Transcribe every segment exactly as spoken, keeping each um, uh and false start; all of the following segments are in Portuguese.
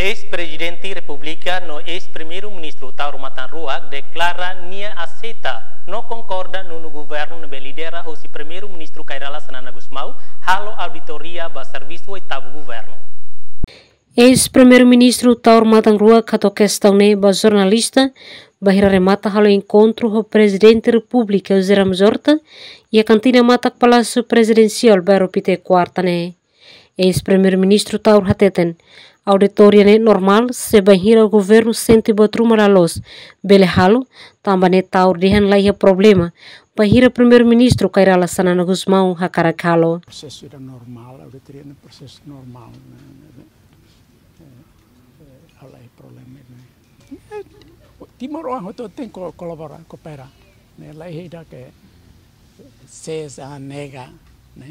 ex-presidente República no ex-primeiro-ministro Tauro Matanrua declara nia aceita, não concorda no governo que lidera o primeiro-ministro Kairala Sanana Gusmão, halo auditoria para serviço oitavo governo. Ex-primeiro-ministro Tauro Matanrua catou questão ne ba jornalista bahira remata halo encontro o presidente República José Ramos Horta e a cantina mata Palácio Presidencial baru pite quarta ne. Ex-primeiro-ministro Tauro hateten auditoria ne normal se bahira o governo sente botruma lalos bele halo tamba ne Tauro dihan lai problema bahira primeiro-ministro Kairala Sanana Gusmão hakarakalo. Processo era normal, auditoria é processo normal. Olha aí problema, né? Timor Leste tem que colaborar, cooperar, né? Lá é que cesa nega, né?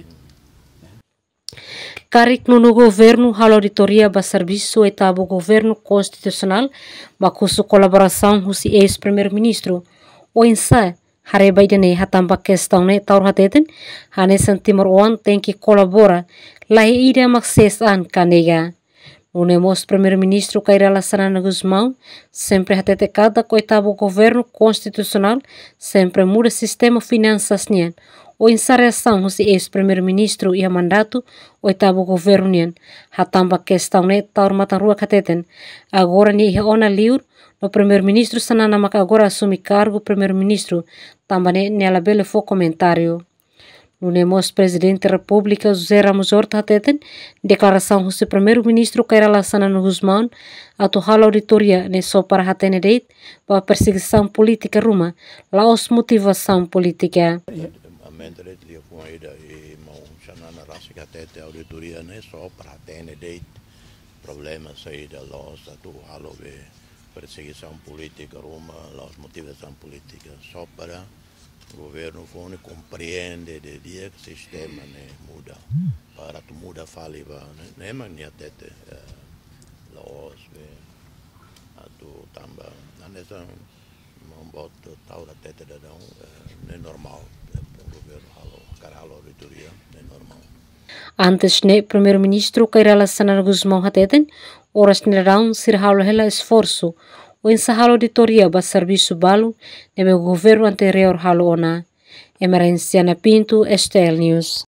Karik no governo halo auditoria ba serviço oitavo governo constitucional ba curso colaboração com o ex-primeiro-ministro o insa hareba dene hatamba questão ne Tauro hateten hanesan Timor Leste tem que colaborar lá é ida maxes an kanega. O nemos primeiro-ministro Kairala Sanana Gusmão sempre hatete cada oitavo governo constitucional sempre muda sistema finanças nian. O ensariação o ex-primeiro-ministro e a mandato oitavo governo nian. Hatamba questão ne Tauro Matanrua hateten. Agora ni ia ona liur no primeiro-ministro Sanana maka agora assumi cargo primeiro-ministro. Tamba ne nela bele fo comentário. No nemos presidente da República José Ramos Horta hateten declaração do primeiro-ministro Kairala Sanana Gusmão atu halo auditoria ne só para hatene deit para perseguição política ruma lá os motivação política. A mente de com a ida e mau Sanana rasa hatete auditoria ne só para hatene deit problema saída los atu halo be perseguição política ruma lá os motivação política só para o governo fone compreende de dia que o sistema né muda para tu muda faliva né mas nem até los be atu tamba nessa não bota Tauro até da não é normal o governo halo caralo auditoria é normal. Antes ne primeiro-ministro Kairala Sanana Gusmão hateten horas nerão sir halo hela esforço o ensahalo auditoria ba serviço balu nebe governo anterior halo ona. Emerência na Pinto, Estel News.